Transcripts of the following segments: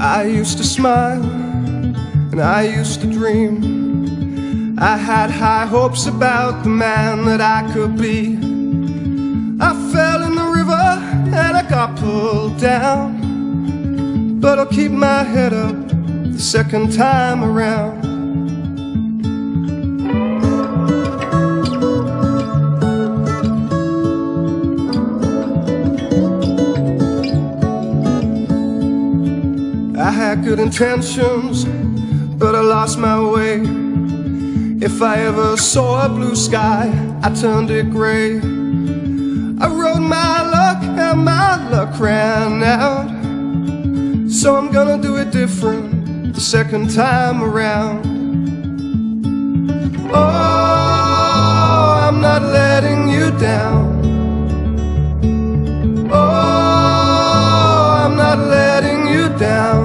I used to smile and I used to dream. I had high hopes about the man that I could be. I fell in the river and I got pulled down, but I'll keep my head up the second time around. I had good intentions, but I lost my way. If I ever saw a blue sky, I turned it gray. I rode my luck and my luck ran out, so I'm gonna do it different the second time around. Oh, I'm not letting you down. Oh, I'm not letting you down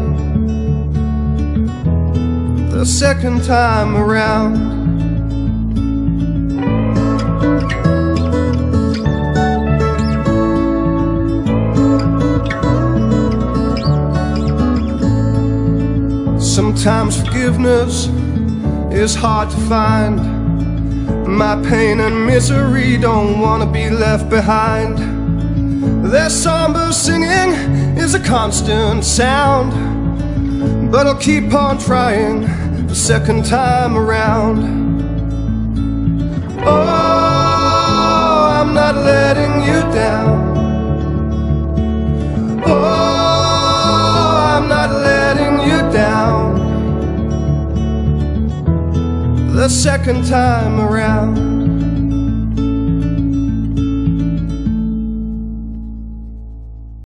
the second time around. Sometimes forgiveness is hard to find. My pain and misery don't want to be left behind. Their somber singing is a constant sound, but I'll keep on trying the second time around. Oh, I'm not letting you down. Oh, I'm not letting you down the second time around.